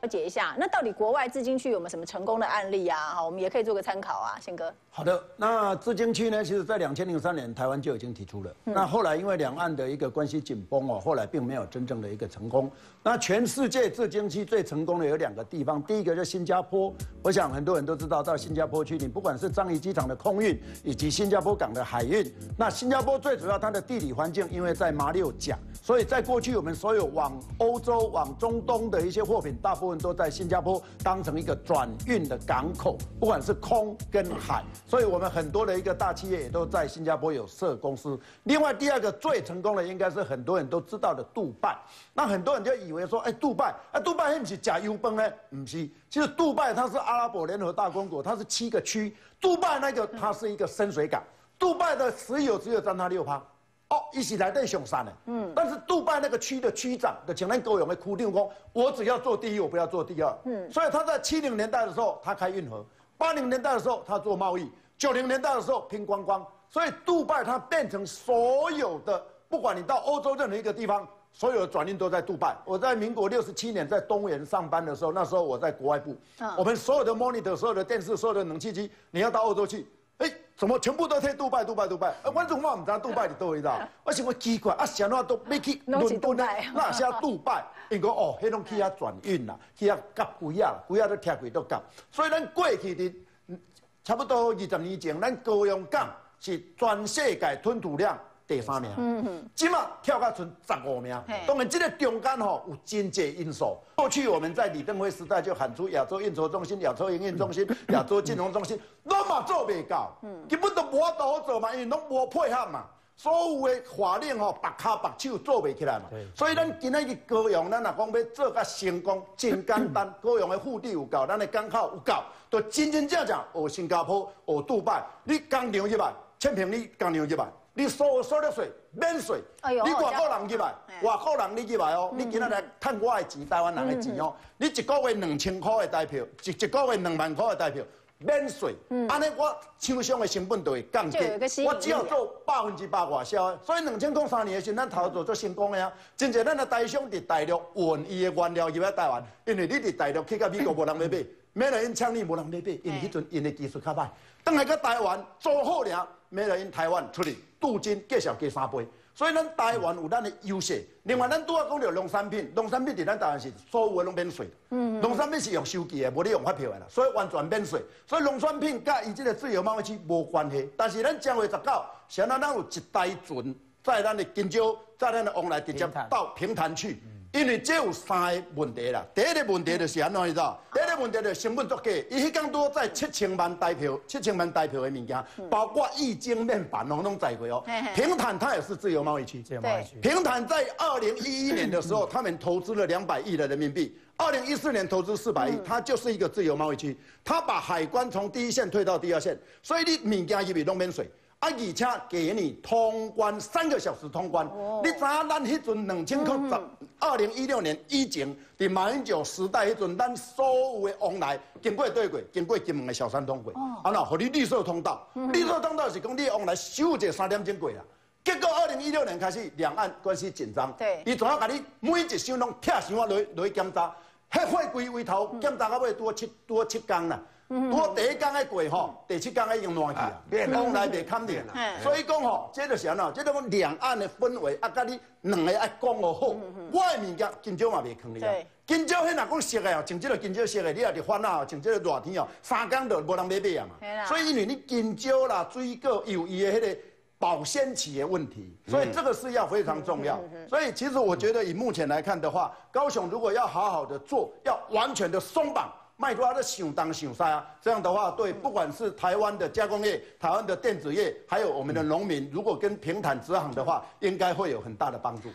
解一下，那到底国外自经区有没有什么成功的案例啊？好，我们也可以做个参考啊，宪哥。 好的，那自经区呢，其实在2003年台湾就已经提出了。那后来因为两岸的一个关系紧绷哦，后来并没有真正的一个成功。那全世界自经区最成功的有2个地方，第一个就是新加坡。我想很多人都知道，到新加坡去，你不管是樟宜机场的空运，以及新加坡港的海运，那新加坡最主要它的地理环境，因为在马六甲，所以在过去我们所有往欧洲、往中东的一些货品，大部分都在新加坡当成一个转运的港口，不管是空跟海。所以我们很多的一个大企业也都在新加坡有设公司。另外第2个最成功的应该是很多人都知道的杜拜。那很多人就以为说，杜拜那不是假油崩呢？不是，其实杜拜它是阿拉伯联合大公国，它是7个区。杜拜那个它是一个深水港，杜拜的石油只有占它6%。哦，一起来对上山的。但是杜拜那个区的区长的请咱高雄的区长说，我只要做第1，我不要做第2。所以他在70年代的时候，他开运河；80年代的时候，他做贸易；90年代的时候拼观光。所以杜拜它变成所有的，不管你到欧洲任何一个地方，所有的转运都在杜拜。我在民国67年在东元上班的时候，那时候我在国外部，我们所有的 monitor、所有的电视、所有的冷气机，你要到欧洲去。怎么全部都贴杜拜？我怎么唔知杜拜是倒位啦？我想讲奇怪，啥哪都要去伦敦那些杜拜，因讲哦，迄拢去遐转运啦，去遐夹贵啊都贴贵都夹。所以咱过去的差不多20年前，咱高雄港是全世界吞吐量第3名，今嘛跳到剩15名。当然，这个中间有经济因素。过去我们在李登辉时代就喊出亚洲运筹中心、亚洲营运中心、亚洲金融中心，拢嘛做袂到，根本都无法度好做嘛，因为拢无配合嘛。所有的法令白卡白手做袂起来嘛。所以咱今仔日高雄，咱若讲要做甲成功，真简单。高雄的腹地有够，咱的港口有够，就真正学新加坡、学杜拜，你工厂入来，千平你工厂入来。你所得税免税，你外国人入来，外国人你入来哦，你今仔来趁我的钱，台湾人的钱哦，你一个月2000块的台票，一个月2万块的台票，免税，安尼我厂商的成本就会降低，我只要做100%外销，所以2003年的时候，咱头做做成功的啊，真正咱的台商伫大陆运伊的原料入来台湾，因为你伫大陆去到美国无人要买，美来因抢你无人要买，因为迄阵因的技术较歹，等来到台湾做好了，美来因台湾出去。镀金介绍加3倍，所以咱台湾有咱的优势。另外，咱拄仔讲到农产品，农产品伫咱台湾是所有的拢免税。农产品是用收据的，无你用发票的啦，所以完全免税。所以农产品甲伊这个自由贸易区无关系。但是咱10月19，现在咱有一台船在咱的金蕉，在咱的往来直接到平潭去。因为这有3个问题啦，第一个问题就是安怎你知道？第一个问题就是成本作价，伊迄天多在7000万台票的物件，包括液晶面板拢载过哦。平潭它也是自由贸易区，平潭在2011年的时候，他们投资了200亿的人民币，2014年投资400亿，它就是一个自由贸易区，它把海关从第1线退到第2线，所以你物件入去拢免税。而且给你通关3个小时通关，你知影咱迄阵2016年以前，伫马英九时代迄阵，咱所有的往来经过对过，经过金门的小三通过，啊那，互你绿色通道，绿色通道是讲你往来收一个3点钟过啦。结果2016年开始，两岸关系紧张，伊怎样甲你每一箱拢拆箱落去检查，迄货柜位头检查到尾多7天啦。我第1天的过吼，第7天已经烂去啊，往来袂堪定啦。所以讲吼，这就是安怎，这种两岸的氛围啊，甲你2个爱讲好，我的物件金蕉嘛袂囥你啊。金蕉迄若讲熟的哦，种这个金蕉熟的，你也伫烦恼，种这个热天哦，3天就无人买买啊嘛。所以因为你金蕉啦、水果有伊的迄个保鲜期的问题，所以这个是要非常重要。所以其实我觉得以目前来看的话，高雄如果要好好的做，要完全的松绑。卖多的想东想西啊，这样的话，对不管是台湾的加工业、台湾的电子业，还有我们的农民，如果跟平潭直航的话，应该会有很大的帮助。